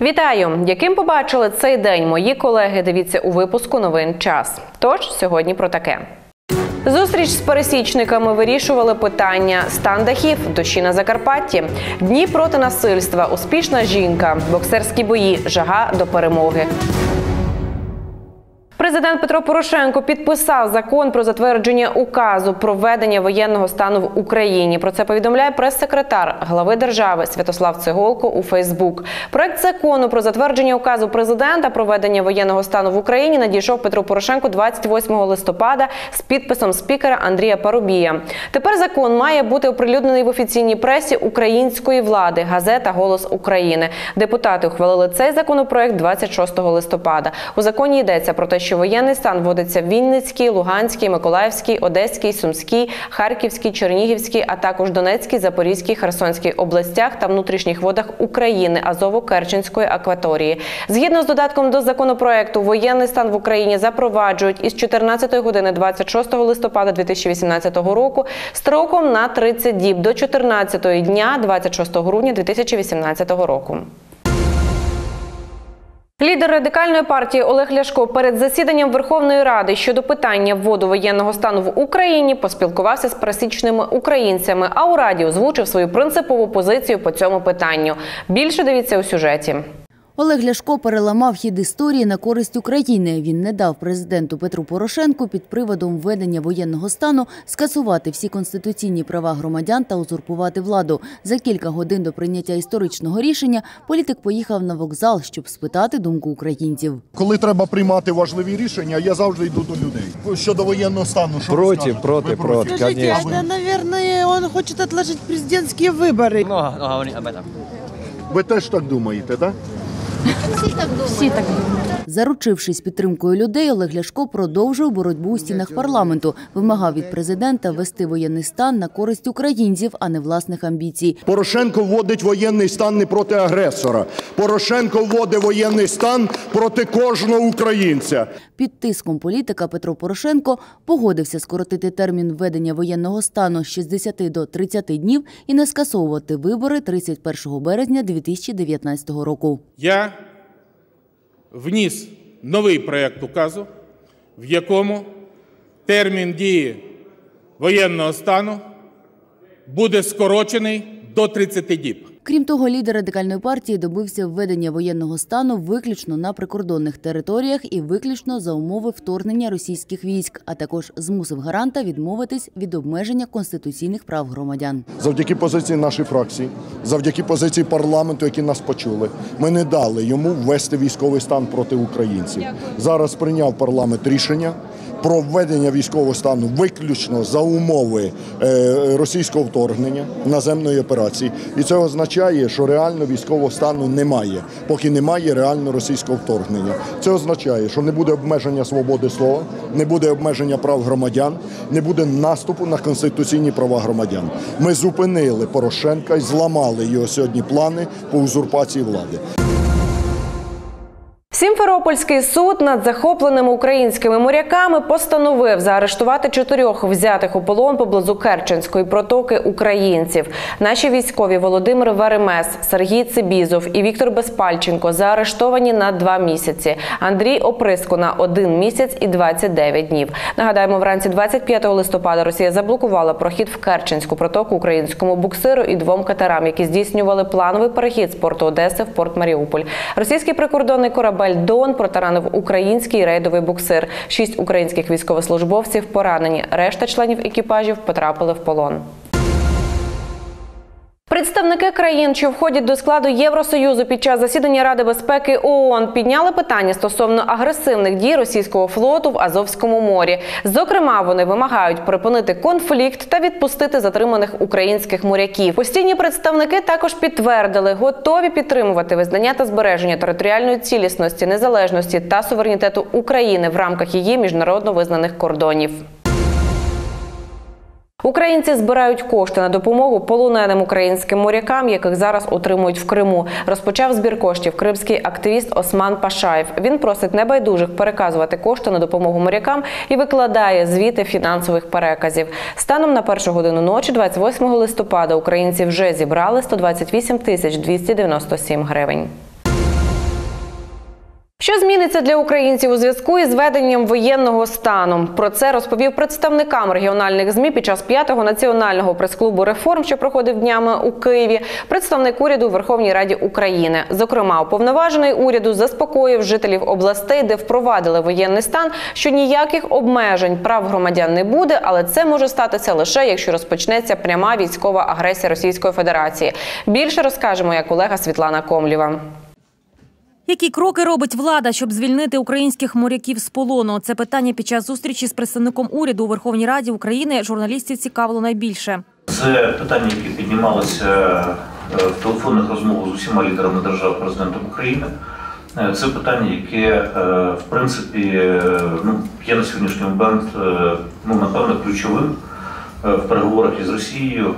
Вітаю! Яким побачили цей день мої колеги, дивіться у випуску новин «Час». Тож, сьогодні про таке. Зустріч з пересічниками, вирішували питання. Стан дахів, дощі на Закарпатті, дні проти насильства, успішна жінка, боксерські бої, жага до перемоги. Президент Петро Порошенко підписав закон про затвердження указу про введення воєнного стану в Україні. Про це повідомляє прес-секретар глави держави Святослав Цеголко у Фейсбук. Проект закону про затвердження указу президента про введення воєнного стану в Україні надійшов Петру Порошенку 28 листопада з підписом спікера Андрія Парубія. Тепер закон має бути оприлюднений в офіційній пресі української влади, газета «Голос України». Депутати ухвалили цей законопроект 26 листопада. У законі йдеться про те, що воєнний стан вводиться в Вінницькій, Луганській, Миколаївській, Одеській, Сумській, Харківській, Чернігівській, а також Донецькій, Запорізькій, Херсонській областях та внутрішніх водах України, Азово-Керченської акваторії. Згідно з додатком до законопроекту, воєнний стан в Україні запроваджують із 14 години 26 листопада 2018 року строком на 30 діб до 14 дня 26 грудня 2018 року. Лідер Радикальної партії Олег Ляшко перед засіданням Верховної Ради щодо питання вводу воєнного стану в Україні поспілкувався з пересічними українцями, а у Раді озвучив свою принципову позицію по цьому питанню. Більше дивіться у сюжеті. Олег Ляшко переламав хід історії на користь України. Він не дав президенту Петру Порошенку під приводом введення воєнного стану скасувати всі конституційні права громадян та узурпувати владу. За кілька годин до прийняття історичного рішення політик поїхав на вокзал, щоб спитати думку українців. Коли треба приймати важливі рішення, я завжди йду до людей. Щодо воєнного стану, що ви скажете? Проти, Скажите, это, наверное, он хочет отложить президентские выборы. Много говорит об этом. Ви теж так думаєте, так? Всі так думають. Заручившись підтримкою людей, Олег Ляшко продовжив боротьбу у стінах парламенту. Вимагав від президента ввести воєнний стан на користь українців, а не власних амбіцій. Порошенко вводить воєнний стан не проти агресора. Порошенко вводить воєнний стан проти кожного українця. Під тиском політика Петро Порошенко погодився скоротити термін введення воєнного стану з 60 до 30 днів і не скасовувати вибори 31 березня 2019 року. Я вніс новий проєкт указу, в якому термін дії воєнного стану буде скорочений до 30 діб. Крім того, лідер Радикальної партії добився введення воєнного стану виключно на прикордонних територіях і виключно за умови вторгнення російських військ, а також змусив гаранта відмовитись від обмеження конституційних прав громадян. Завдяки позиції нашої фракції, завдяки позиції парламенту, які нас почули, ми не дали йому ввести військовий стан проти українців. Зараз прийняв парламент рішення про введення військового стану виключно за умови російського вторгнення, наземної операції. І це означає, що реально військового стану немає, поки немає реально російського вторгнення. Це означає, що не буде обмеження свободи слова, не буде обмеження прав громадян, не буде наступу на конституційні права громадян. Ми зупинили Порошенка і зламали його сьогодні плани по узурпації влади. Сімферопольський суд над захопленими українськими моряками постановив заарештувати 4 взятих у полон поблизу Керченської протоки українців. Наші військові Володимир Веремес, Сергій Цибізов і Віктор Безпальченко заарештовані на 2 місяці. Андрій Оприско на 1 місяць і 29 днів. Нагадаємо, вранці 25 листопада Росія заблокувала прохід в Керченську протоку українському буксиру і 2 катерам, які здійснювали плановий перехід з порту Одеси в порт Маріуполь. Російський прикордонний корабель «Дон» протаранив український рейдовий буксир. 6 українських військовослужбовців поранені. Решта членів екіпажів потрапили в полон. Представники країн, що входять до складу Євросоюзу під час засідання Ради безпеки ООН, підняли питання стосовно агресивних дій російського флоту в Азовському морі. Зокрема, вони вимагають припинити конфлікт та відпустити затриманих українських моряків. Постійні представники також підтвердили, готові підтримувати визнання та збереження територіальної цілісності, незалежності та суверенітету України в рамках її міжнародно визнаних кордонів. Українці збирають кошти на допомогу полоненим українським морякам, яких зараз утримують в Криму. Розпочав збір коштів кримський активіст Осман Пашаєв. Він просить небайдужих переказувати кошти на допомогу морякам і викладає звіти фінансових переказів. Станом на 1 годину ночі 28 листопада українці вже зібрали 128 297 гривень. Що зміниться для українців у зв'язку із введенням воєнного стану? Про це розповів представникам регіональних ЗМІ під час 5-го національного прес-клубу «Реформ», що проходив днями у Києві, представник уряду у Верховній Раді України. Зокрема, уповноважений уряду заспокоїв жителів областей, де впровадили воєнний стан, що ніяких обмежень прав громадян не буде, але це може статися лише, якщо розпочнеться пряма військова агресія Російської Федерації. Більше розкаже моя колега Світлана Комлєва. Які кроки робить влада, щоб звільнити українських моряків з полону? Це питання під час зустрічі з представником уряду у Верховній Раді України журналістів цікавило найбільше. Це питання, які піднімалися в телефонних розмовах з усіма лідерами держав президентом України. Це питання, яке, в принципі, є на сьогоднішній момент, напевно, ключовим в переговорах із Росією,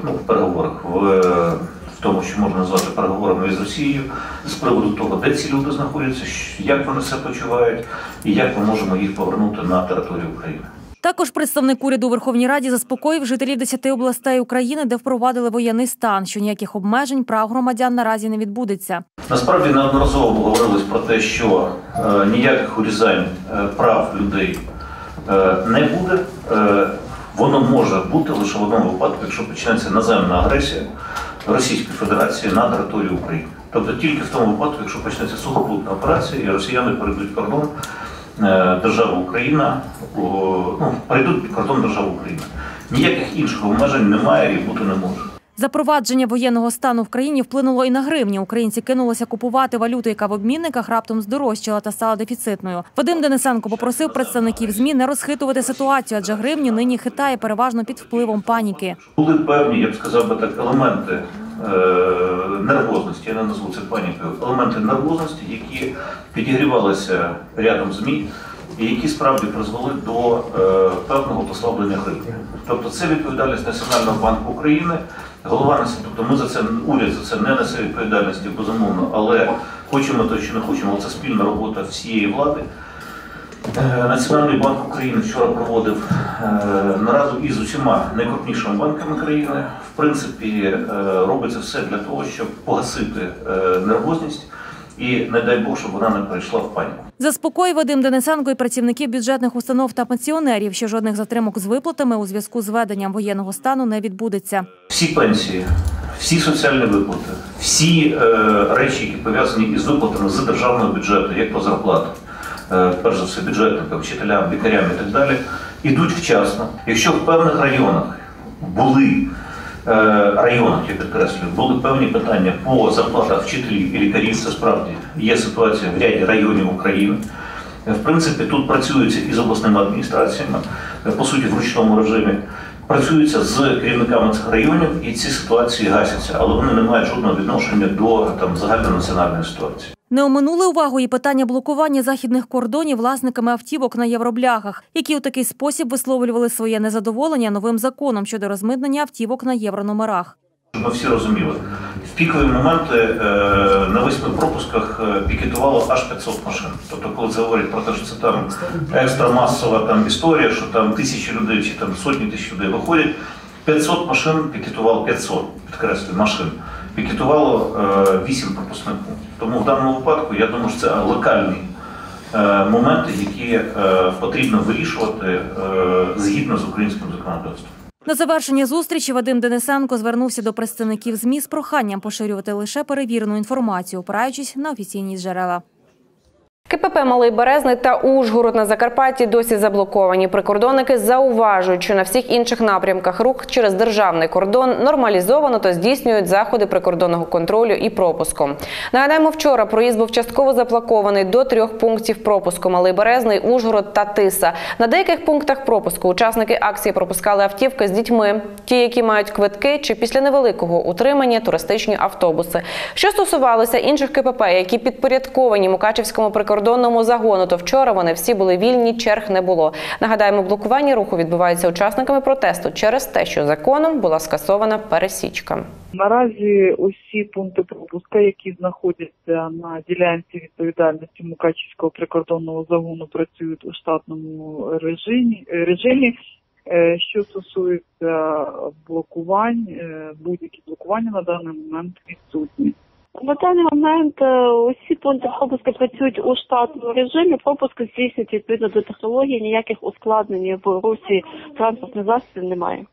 в тому, що можна назвати переговорами із Росією, з приводу того, де ці люди знаходяться, як вони себе почувають і як ми можемо їх повернути на територію України. Також представник уряду у Верховній Раді заспокоїв жителів 10 областей України, де впровадили воєнний стан, що ніяких обмежень прав громадян наразі не відбудеться. Насправді неодноразово говорилось про те, що ніяких урізань прав людей не буде. Воно може бути лише в одному випадку, якщо почнеться наземна агресія Російської Федерації на територію України. Тобто тільки в тому випадку, якщо почнеться сухопутна операція і росіяни перейдуть кордон держави Україна, перейдуть під кордон держави Україна. Ніяких інших обмежень немає і бути не може. Запровадження воєнного стану в країні вплинуло і на гривню. Українці кинулися купувати валюту, яка в обмінниках раптом здорожчала та стала дефіцитною. Вадим Денисенко попросив представників ЗМІ не розхитувати ситуацію, адже гривню нині хитає переважно під впливом паніки. Були певні, я б сказав би так, елементи нервозності, я не назву це панікою, елементи нервозності, які підігрівалися рядом ЗМІ, і які справді призвели до певного послаблення гривні. Тобто це відповідальність Національного банку України, голова несе, тобто ми за це, уряд за це не несе відповідальності, безумовно, але хочемо то чи не хочемо, це спільна робота всієї влади. Національний банк України вчора проводив нараду із усіма найкрупнішими банками країни. В принципі, робиться все для того, щоб погасити нервозність і, не дай Бог, щоб вона не перейшла в паніку. Заспокоїв Вадим Денисенко і працівників бюджетних установ та пенсіонерів, що жодних затримок з виплатами у зв'язку з введенням воєнного стану не відбудеться. Всі пенсії, всі соціальні виплати, всі речі, які пов'язані із виплатами з державного бюджету, як то зарплата, перш за все бюджетникам, вчителям, лікарям і так далі, ідуть вчасно. Якщо в певних районах я підкреслюю, були певні питання по зарплатах вчителів і лікарів, це справді є ситуація в ряді районів України. В принципі, тут працюється і з обласними адміністраціями, по суті, в ручному режимі, працюється з керівниками цих районів, і ці ситуації гасяться, але вони не мають жодного відношення до загальнонаціональної ситуації. Не оминули увагу і питання блокування західних кордонів власниками автівок на євроблягах, які у такий спосіб висловлювали своє незадоволення новим законом щодо розмитнення автівок на єврономерах. Ми всі розуміли, в пікові моменти на 8 пропусках пікетувало аж 500 машин. Тобто, коли це говорять про те, що це там екстрамасова історія, що там тисячі людей чи там сотні тисяч людей виходять, 500 машин пікетувало, 500, підкреслюю, машин, пікетувало 8 пропускних пунктів. Тому в даному випадку, я думаю, що це локальні моменти, які потрібно вирішувати згідно з українським законодавством. На завершення зустрічі Вадим Денисенко звернувся до представників ЗМІ з проханням поширювати лише перевірену інформацію, опираючись на офіційні джерела. КПП «Малий Березний» та Ужгород на Закарпатті досі заблоковані. Прикордонники зауважують, що на всіх інших напрямках рух через державний кордон нормалізовано та здійснюють заходи прикордонного контролю і пропуску. Нагадаємо, вчора проїзд був частково заблокований до 3 пунктів пропуску – Малий Березний, Ужгород та Тиса. На деяких пунктах пропуску учасники акції пропускали автівки з дітьми, ті, які мають квитки чи після невеликого утримання туристичні автобуси. Що стосувалося інших КПП, які підпорядковані Мукачівському прикордонному загону, то вчора вони всі були вільні, черг не було. Нагадаємо, блокування руху відбувається учасниками протесту через те, що законом була скасована пересічка. Наразі усі пункти пропуска, які знаходяться на ділянці відповідальності Мукачівського прикордонного загону, працюють у штатному режимі. Що стосується блокувань, будь-які блокування на даний момент відсутні. На даний момент усі пункти пропуску працюють у штатному режимі. Пропуск здійснюють відповідно до технології, ніяких ускладнень в русі транспортних засобів немає.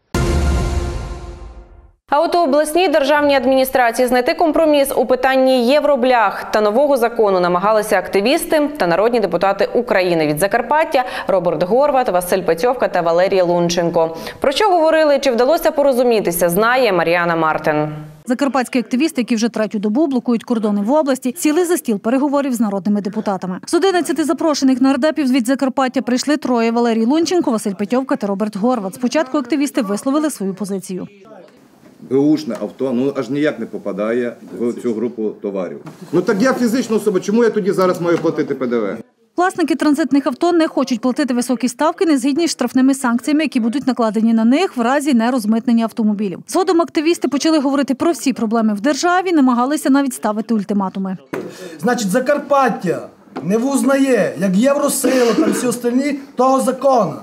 А от у обласній державній адміністрації знайти компроміс у питанні євроблях та нового закону намагалися активісти та народні депутати України від Закарпаття Роберт Горват, Василь Петьовка та Валерій Лунченко. Про що говорили, чи вдалося порозумітися, знає Мар'яна Мартин. Закарпатські активісти, які вже третю добу блокують кордони в області, сіли за стіл переговорів з народними депутатами. З 11 запрошених нардепів від Закарпаття прийшли троє – Валерій Лунченко, Василь Петьовка та Роберт Горват. Спочатку активісти висловили свою позицію. Беушне авто, аж ніяк не попадає в цю групу товарів. Так я фізична особа, чому я тоді зараз маю платити ПДВ? Власники транзитних авто не хочуть платити високі ставки, не згідні з штрафними санкціями, які будуть накладені на них в разі нерозмитнення автомобілів. Згодом активісти почали говорити про всі проблеми в державі, намагалися навіть ставити ультиматуми. Значить, Закарпаття не визнає, як Євросила та всі остальні, того закону.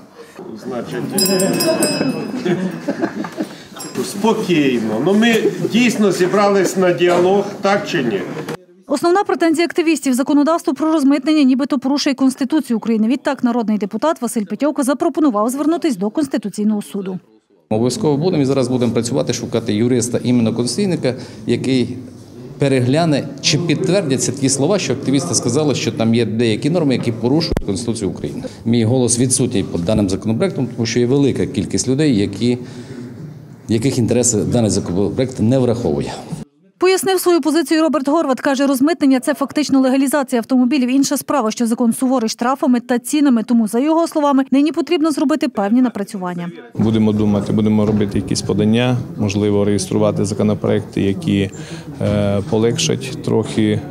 Спокійно. Ми дійсно зібрались на діалог, так чи ні? Основна претензія активістів – законодавство про розмитнення нібито порушує Конституцію України. Відтак народний депутат Василь Петьовка запропонував звернутися до Конституційного суду. Обов'язково будемо і зараз будемо працювати, шукати юриста, іменно конституційника, який перегляне, чи підтвердяться ті слова, що активісти сказали, що там є деякі норми, які порушують Конституцію України. Мій голос відсутній під даним законопроектом, тому що є велика кількість людей, яких інтереси даний законопроект не враховує. Пояснив свою позицію Роберт Горват. Каже, розмитнення – це фактично легалізація автомобілів. Інша справа, що закон суворий штрафами та цінами. Тому, за його словами, нині потрібно зробити певні напрацювання. Будемо думати, будемо робити якісь подання, можливо, реєструвати законопроекти, які полегшать трохи,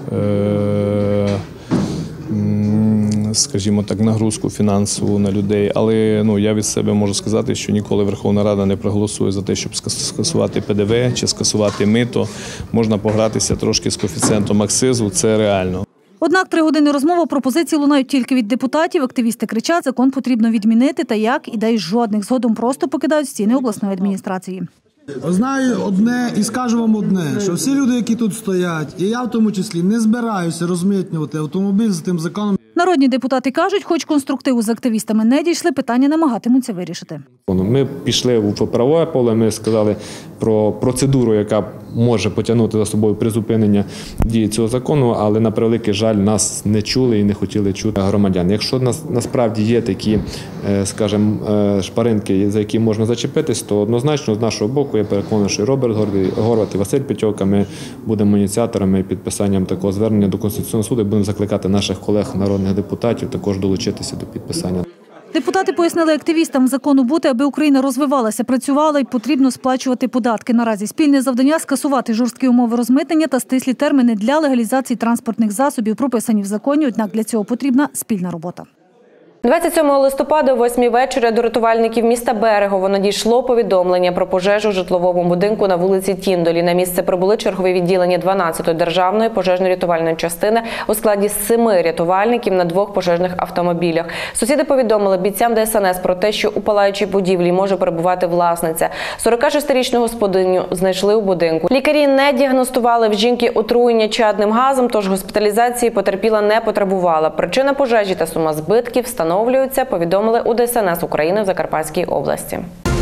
скажімо так, нагрузку фінансову на людей. Але я від себе можу сказати, що ніколи Верховна Рада не проголосує за те, щоб скасувати ПДВ чи скасувати мито. Можна погратися трошки з коефіцієнтом акцизу, це реально. Однак 3 години розмови пропозиції лунають тільки від депутатів. Активісти кричать, закон потрібно відмінити, та як, ідей жодних. Згодом просто покидають стіни обласної адміністрації. Знаю одне і скажу вам одне, що всі люди, які тут стоять, і я в тому числі, не збираюся розмитнювати автомобіль з тим законом. Народні депутати кажуть, хоч конструктиву з активістами не дійшли, питання намагатимуться вирішити. Ми пішли в правове поле, ми сказали про процедуру, яка може потягнути за собою призупинення дії цього закону, але, на превеликий жаль, нас не чули і не хотіли чути громадян. Якщо насправді є такі, скажімо, шпаринки, за які можна зачепитись, то однозначно з нашого боку, я переконаний, що Роберт Горват і Василь Петьовка, ми будемо ініціаторами підписанням такого звернення до Конституційного суду і будемо закликати наших колег народних депутатів також долучитися до підписання. Депутати пояснили активістам закону бути, аби Україна розвивалася, працювала і потрібно сплачувати податки. Наразі спільне завдання – скасувати жорсткі умови розмитнення та стислі терміни для легалізації транспортних засобів, прописані в законі, однак для цього потрібна спільна робота. 27 листопада о 8 вечора до рятувальників міста Берегово надійшло повідомлення про пожежу в житловому будинку на вулиці Тіндолі. На місце прибули чергові відділення 12-ї державної пожежно-рятувальної частини у складі 7 рятувальників на 2 пожежних автомобілях. Сусіди повідомили бійцям ДСНС про те, що у палаючій будівлі може перебувати власниця. 46-річну господиню знайшли у будинку. Лікарі не діагностували в жінки отруєння чадним газом, тож госпіталізації потерпіла не потребувала. Причина пожежі та сума збитків встановлюються, повідомили у ДСНС України в Закарпатській області.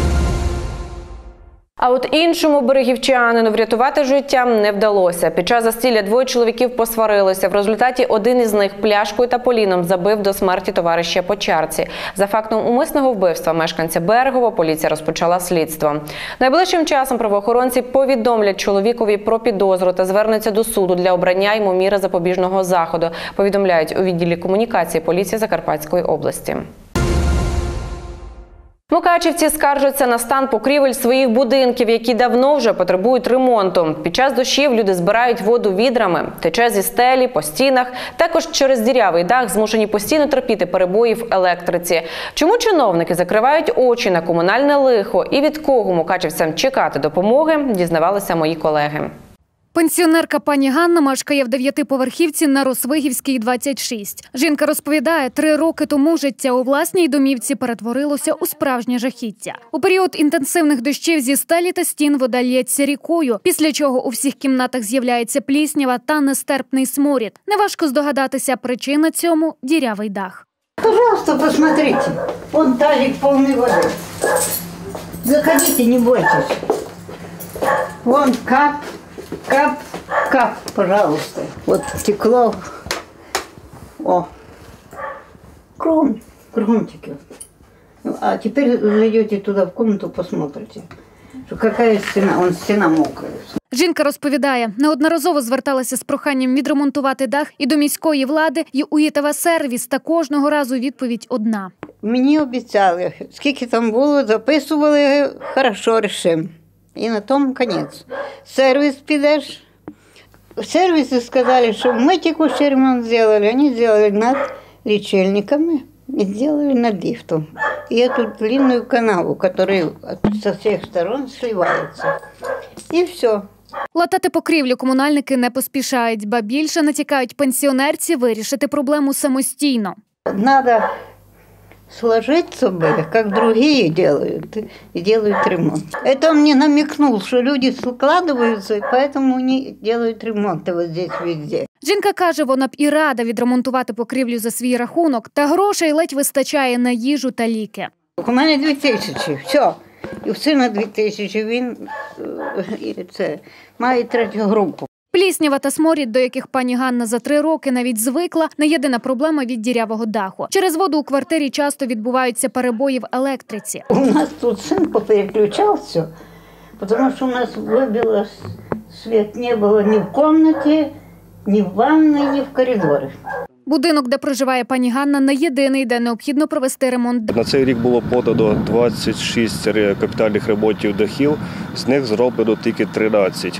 А от іншому берегівчанину врятувати життя не вдалося. Під час застілля 2 чоловіків посварилися. В результаті один із них пляшкою та поліном забив до смерті товариша по чарці. За фактом умисного вбивства мешканця Берегова поліція розпочала слідство. Найближчим часом правоохоронці повідомлять чоловікові про підозру та звернуться до суду для обрання йому міри запобіжного заходу, повідомляють у відділі комунікації поліції Закарпатської області. Мукачівці скаржаться на стан покрівель своїх будинків, які давно вже потребують ремонту. Під час дощів люди збирають воду відрами, тече зі стелі, по стінах. Також через дірявий дах змушені постійно терпіти перебої в електриці. Чому чиновники закривають очі на комунальне лихо і від кого мукачівцям чекати допомоги, дізнавалися мої колеги. Пенсіонерка пані Ганна мешкає в 9-поверхівці на Росвигівській, 26. Жінка розповідає, 3 роки тому життя у власній домівці перетворилося у справжнє жахіття. У період інтенсивних дощів зі стелі та стін вода лється рікою, після чого у всіх кімнатах з'являється пліснява та нестерпний сморід. Неважко здогадатися, причина цьому – дірявий дах. Пожалуйста, посмотрите. Вон тазик полный воды. Заходите, не бойтесь. Вон кап, кап, кап, пожалуйста. Вот текло. О, кругом текет. А теперь зайдете туда в комнату, посмотрите, что какая стена, вон стена мокрая. Жінка розповідає, неодноразово зверталася з проханням відремонтувати дах і до міської влади, і у ІТВ-сервіс, та кожного разу відповідь одна. Мені обіцяли, скільки там було, записували, хорошо, рішимо. І на тому кінець. Сервіс підеш. Сервіси сказали, що ми текущий ремонт зробили. Вони зробили над лічильниками и сделали над лифтом. И эту длинную канаву, которая со всех сторон сливается. И все. Латати покрівлю комунальники не поспішають, ба більше натякають пенсіонерці вирішити проблему самостійно. Надо сложиться бы, как другие делают, и делают ремонт. Это он мне намекнул, что люди складываются, и поэтому не делают ремонт вот здесь везде. Жінка каже, вона б і рада відремонтувати покрівлю за свій рахунок, та грошей ледь вистачає на їжу та ліки. У мене 2000, все. І в сина 2000, він має 3-ю групу. Пліснява та сморід, до яких пані Ганна за 3 роки навіть звикла, не єдина проблема від дірявого даху. Через воду у квартирі часто відбуваються перебої в електриці. У нас тут син попереключався, тому що у нас вибило світ, не було ні в кімнаті, ні в ванні, ні в коридорі. Будинок, де проживає пані Ганна, не єдиний, де необхідно провести ремонт. На цей рік було подано 26 капітальних ремонтів дахів, з них зроблено тільки 13.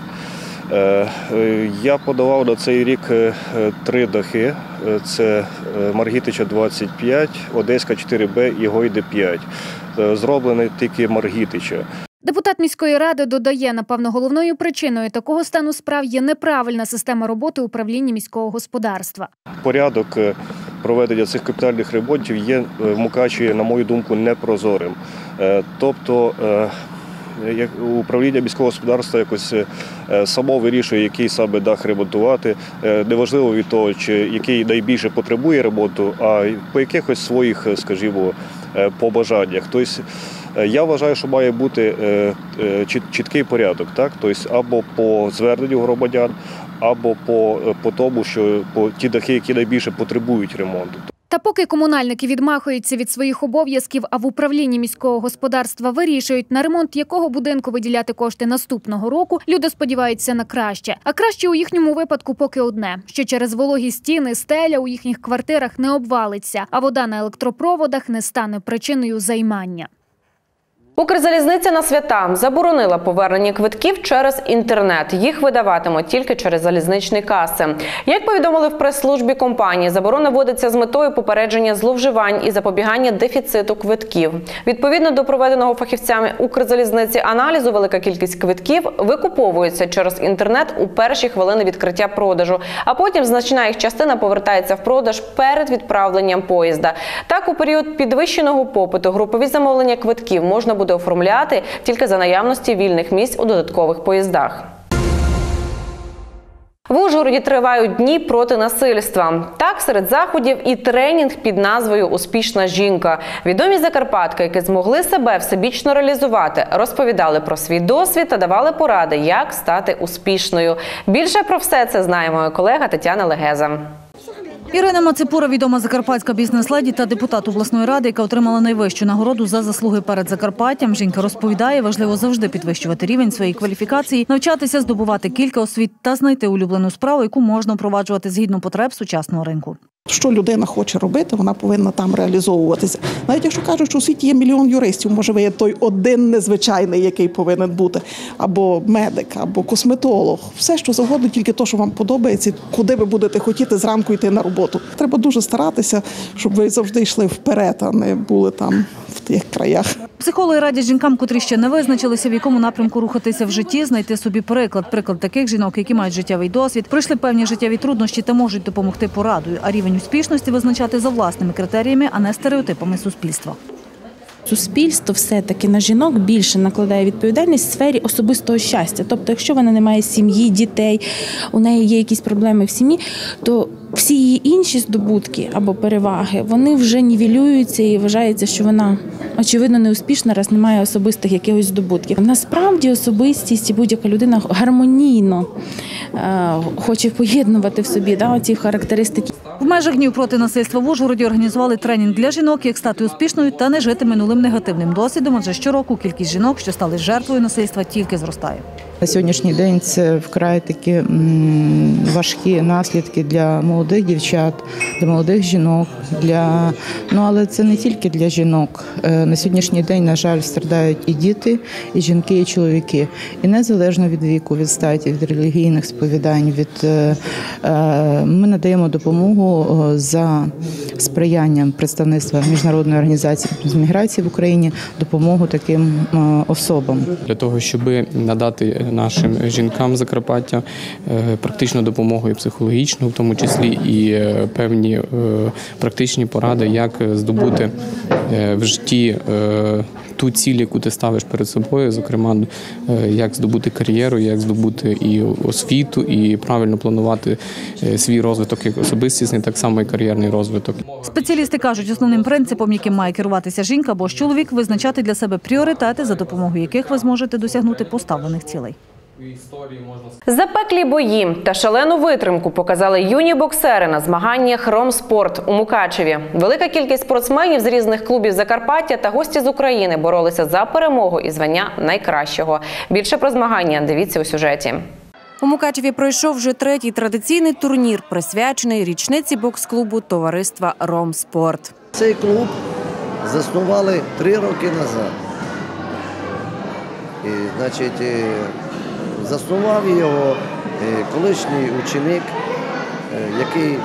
Я подавав на цей рік 3 дахи. Це Маргітича 25, Одеська 4Б і Гойде 5. Зроблені тільки Маргітича. Депутат міської ради додає, напевно, головною причиною такого стану справ є неправильна система роботи управління міського господарства. Порядок проведення цих капітальних ремонтів є в Мукачеві, на мою думку, непрозорим. Тобто управління міського господарства якось само вирішує, який саме дах ремонтувати. Неважливо від того, який найбільше потребує ремонту, а по якихось своїх, скажімо, побажаннях. Тобто, я вважаю, що має бути чіткий порядок, так? Тобто, або по зверненню громадян, або по тому, що по ті дахи, які найбільше потребують ремонту. Та поки комунальники відмахуються від своїх обов'язків, а в управлінні міського господарства вирішують, на ремонт якого будинку виділяти кошти наступного року, люди сподіваються на краще. А краще у їхньому випадку поки одне, що через вологі стіни стеля у їхніх квартирах не обвалиться, а вода на електропроводах не стане причиною займання. Укрзалізниця на свята заборонила повернення квитків через інтернет. Їх видаватимуть тільки через залізничні каси. Як повідомили в прес-службі компанії, заборона вводиться з метою попередження зловживань і запобігання дефіциту квитків. Відповідно до проведеного фахівцями Укрзалізниці аналізу, велика кількість квитків викуповується через інтернет у перші хвилини відкриття продажу, а потім значна їх частина повертається в продаж перед відправленням поїзда. Так, у період підвищеного попиту групові замовлення квитків можна буде оформляти тільки за наявності вільних місць у додаткових поїздах. В Ужгороді тривають дні проти насильства. Так, серед заходів і тренінг під назвою «Успішна жінка». Відомі закарпатки, які змогли себе всебічно реалізувати, розповідали про свій досвід та давали поради, як стати успішною. Більше про все це знає моя колега Тетяна Легеза. Ірина Мацепура – відома закарпатська бізнес-леді та депутат обласної ради, яка отримала найвищу нагороду за заслуги перед Закарпаттям. Жінка розповідає, важливо завжди підвищувати рівень своєї кваліфікації, навчатися здобувати кілька освіт та знайти улюблену справу, яку можна впроваджувати згідно потреб сучасного ринку. Що людина хоче робити, вона повинна там реалізовуватися. Навіть якщо кажуть, що у світі є мільйон юристів, може ви є той один незвичайний, який повинен бути, або медик, або косметолог. Все, що завгодно, тільки те, що вам подобається, куди ви будете хотіти зранку йти на роботу. Треба дуже старатися, щоб ви завжди йшли вперед, а не були там в тих краях. Психологи радять жінкам, котрі ще не визначилися, в якому напрямку рухатися в житті, знайти собі приклад таких жінок, які мають життєвий досвід, пройшли певні життєві труднощі та можуть допомогти порадою, а рівень успішності визначати за власними критеріями, а не стереотипами суспільства. Суспільство все-таки на жінок більше накладає відповідальність в сфері особистого щастя. Тобто, якщо вона не має сім'ї, дітей, у неї є якісь проблеми в сім'ї, то всі її інші здобутки або переваги, вони вже нівелюються і вважається, що вона, очевидно, неуспішна, раз немає особистих якихось здобутків. Насправді особистість і будь-яка людина гармонійно хоче поєднувати в собі ці характеристики. В межах днів проти насильства в Ужгороді організували тренінг для жінок, як стати успішною та не жити минулим негативним досвідом, адже щороку кількість жінок, що стали жертвою насильства, тільки зростає. На сьогоднішній день це вкрай такі важкі наслідки для молодих дівчат, для молодих жінок, але це не тільки для жінок. На сьогоднішній день, на жаль, страдають і діти, і жінки, і чоловіки. І незалежно від віку, від статі, від релігійних сповідань, ми надаємо допомогу за сприянням представництва Міжнародної організації з міграції в Україні, допомогу таким особам. Для того, щоб надати нашим жінкам Закарпаття практичну допомогу і психологічну, в тому числі і певні практичні поради, як здобути в житті ту ціль, яку ти ставиш перед собою, зокрема, як здобути кар'єру, як здобути і освіту, і правильно планувати свій розвиток як особистісний, так само і кар'єрний розвиток. Спеціалісти кажуть, основним принципом, яким має керуватися жінка або ж чоловік, визначати для себе пріоритети, за допомогою яких ви зможете досягнути поставлених цілей. Запеклі бої та шалену витримку показали юні боксери на змаганнях «Ромспорт» у Мукачеві. Велика кількість спортсменів з різних клубів Закарпаття та гості з України боролися за перемогу і звання найкращого. Більше про змагання дивіться у сюжеті. У Мукачеві пройшов вже третій традиційний турнір, присвячений річниці бокс-клубу товариства «Ромспорт». Цей клуб заснували 3 роки назад. І, заснував його колишній ученик, який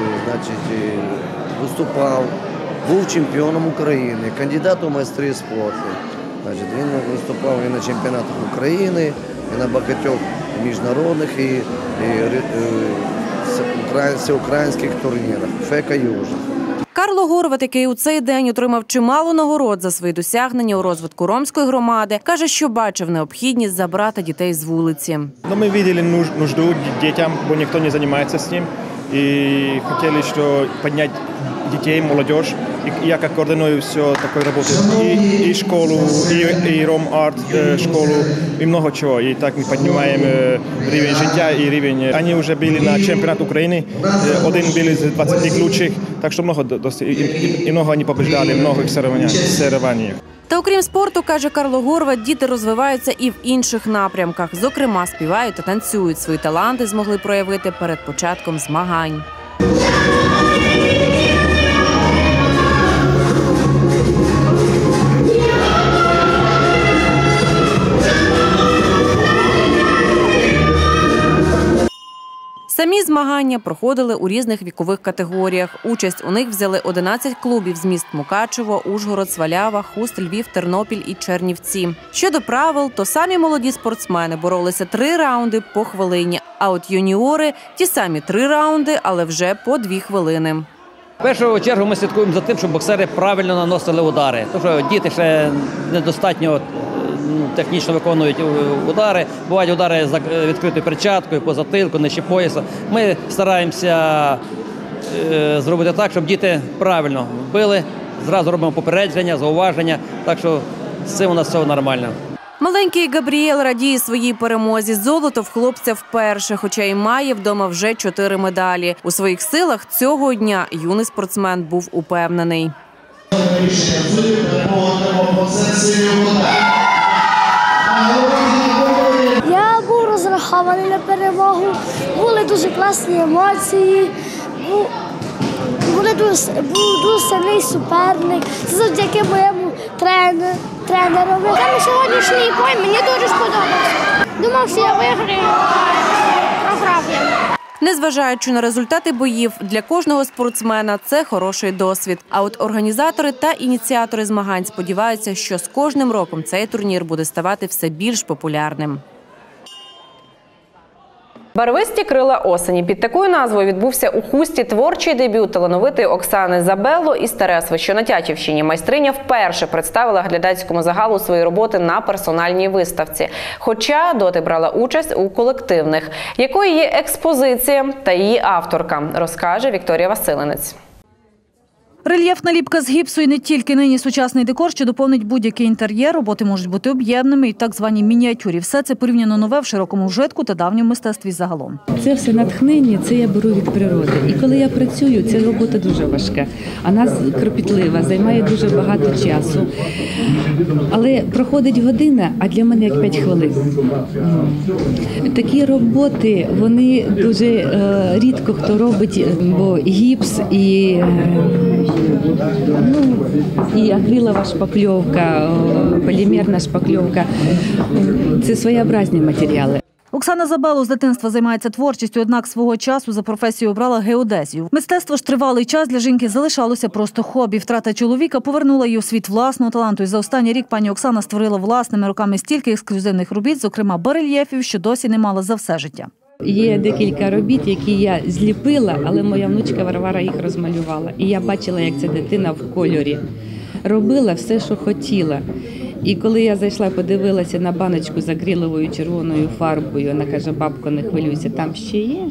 виступав, був чемпіоном України, кандидат у майстри спорту. Він виступав і на чемпіонатах України, і на багатьох міжнародних і всеукраїнських турнірах. ФК «Южа». Карло Горват, який у цей день отримав чимало нагород за свої досягнення у розвитку ромської громади, каже, що бачив необхідність забрати дітей з вулиці. Ми бачили нужду дітям, бо ніхто не займається з ним. І хотіли, що підняти дітей, молодь. І я як координую все такої роботи. І школу, і Ром-арт школу, і багато чого. І так ми піднімаємо рівень життя і рівень. Вони вже були на чемпіонат України, один був з 20 ключих, так що багато вони побіждали в багатьох соревнованнях. Та окрім спорту, каже Карло Горват, діти розвиваються і в інших напрямках. Зокрема, співають та танцюють. Свої таланти змогли проявити перед початком змагань. Самі змагання проходили у різних вікових категоріях. Участь у них взяли 11 клубів з міст Мукачево, Ужгород, Свалява, Хуст, Львів, Тернопіль і Чернівці. Щодо правил, то самі молоді спортсмени боролися 3 раунди по хвилині, а от юніори – ті самі 3 раунди, але вже по 2 хвилини. В першу чергу ми слідкуємо за тим, щоб боксери правильно наносили удари. Тому що діти ще недостатньо технічно виконують удари. Бувають удари з відкритою перчаткою, по затилку, нижче пояса. Ми стараємося зробити так, щоб діти правильно били. Зразу робимо попередження, зауваження. Так що з цим у нас все нормально. Маленький Габріель радіє своїй перемозі. Золото в хлопця вперше, хоча й має вдома вже 4 медалі. У своїх силах цього дня юний спортсмен був упевнений. Я був розрахований на перемогу, були дуже класні емоції, був дуже сильний суперник, це завдяки моєму тренерові. Саме сьогоднішній бой мені дуже сподобався. Думав, що я виграю, програв я. Незважаючи на результати боїв, для кожного спортсмена це хороший досвід. А от організатори та ініціатори змагань сподіваються, що з кожним роком цей турнір буде ставати все більш популярним. Барвисті крила осені. Під такою назвою відбувся у Хусті творчий дебют талановитої Оксани Забелло із Тересви, що на Тячівщині. Майстриня вперше представила глядацькому загалу свої роботи на персональній виставці. Хоча доти брала участь у колективних. Якою є експозиція та її авторка, розкаже Вікторія Василинець. Рельєфна ліпка з гіпсу і не тільки нині сучасний декор, що доповнить будь-який інтер'єр. Роботи можуть бути об'ємними і так звані мініатюрі. Все це порівняно нове в широкому вжитку та давньому мистецтві загалом. Це все натхнення, це я беру від природи. І коли я працюю, ця робота дуже важка. Вона кропітлива, займає дуже багато часу. Але проходить година, а для мене як 5 хвилин. Такі роботи, вони дуже рідко хто робить, бо гіпс і акрилова шпакльовка, полімерна шпакльовка – це своєобразні матеріали. Оксана Забелло з дитинства займається творчістю, однак свого часу за професію обрала геодезію. Мистецтво ж тривалий час для жінки залишалося просто хобі. Втрата чоловіка повернула її у світ власного таланту. І за останній рік пані Оксана створила власними руками стільки ексклюзивних робіт, зокрема барельєфів, що досі не мала за все життя. Є декілька робіт, які я зліпила, але моя внучка Варвара їх розмалювала. І я бачила, як ця дитина в кольорі робила все, що хотіла. І коли я зайшла, подивилася на баночку з акриловою червоною фарбою, вона каже: бабко, не хвилюйся, там ще є.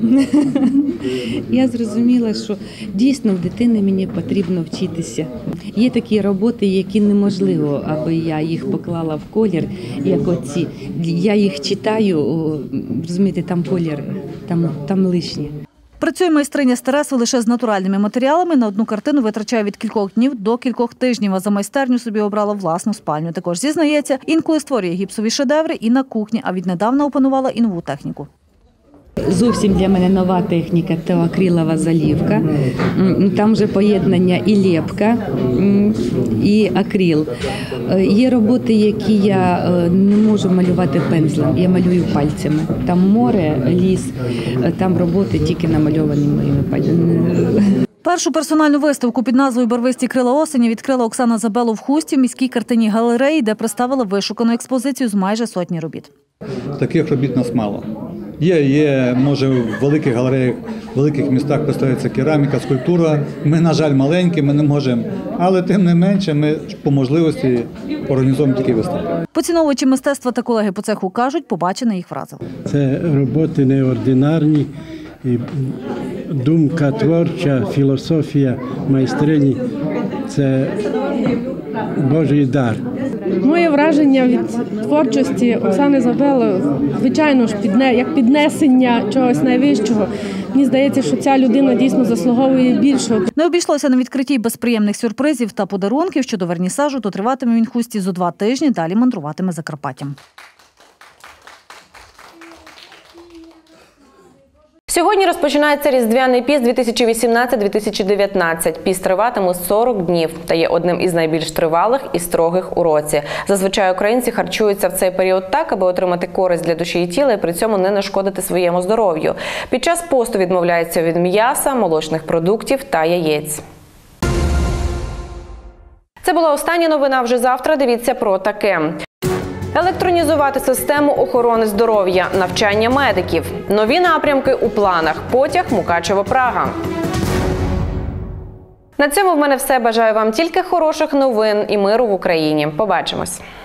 Я зрозуміла, що дійсно в дитини мені потрібно вчитися. Є такі роботи, які неможливо, аби я їх поклала в колір, як оці. Я їх читаю, розумієте, там колір, там лишнє. Працює майстриня з Тересви лише з натуральними матеріалами. На одну картину витрачає від кількох днів до кількох тижнів, а за майстерню собі обрала власну спальню. Також зізнається, інколи створює гіпсові шедеври і на кухні, а віднедавна опанувала і нову техніку. Зовсім для мене нова техніка – це акрилова залівка. Там вже поєднання і лепка, і акрил. Є роботи, які я не можу малювати пензлем, я малюю пальцями. Там море, ліс, там роботи тільки намальовані моїми пальцями. Першу персональну виставку під назвою «Барвисті крила осені» відкрила Оксана Забелло в Хусті в міській картинній галереї, де представила вишукану експозицію з майже сотні робіт. Таких робіт нас мало. Є, може, в великих галереях, в великих містах представляється кераміка, скульптура. Ми, на жаль, маленькі, ми не можемо. Але тим не менше, ми по можливості організуємо такі виставки. Поціновувачі мистецтва та колеги по цеху кажуть, побачене їх вразило. Це роботи неординарні, і думка творча, філософія майстрині – це Божий дар. Моє враження від творчості Оксани Забелло, звичайно ж, як піднесення чогось найвищого. Мені здається, що ця людина дійсно заслуговує більшого. Не обійшлося на відкритті без приємних сюрпризів та подарунків. Щодо вернісажу, то триватиме він в Хусті зо 2 тижні, далі мандруватиме Закарпаттям. Сьогодні розпочинається Різдвяний піст 2018-2019. Піст триватиме 40 днів та є одним із найбільш тривалих і строгих у році. Зазвичай українці харчуються в цей період так, аби отримати користь для душі і тіла і при цьому не нашкодити своєму здоров'ю. Під час посту відмовляються від м'яса, молочних продуктів та яєць. Це була остання новина. Вже завтра дивіться про таке. Електронізувати систему охорони здоров'я, навчання медиків. Нові напрямки у планах. Потяг Мукачево-Прага. На цьому в мене все. Бажаю вам тільки хороших новин і миру в Україні. Побачимось.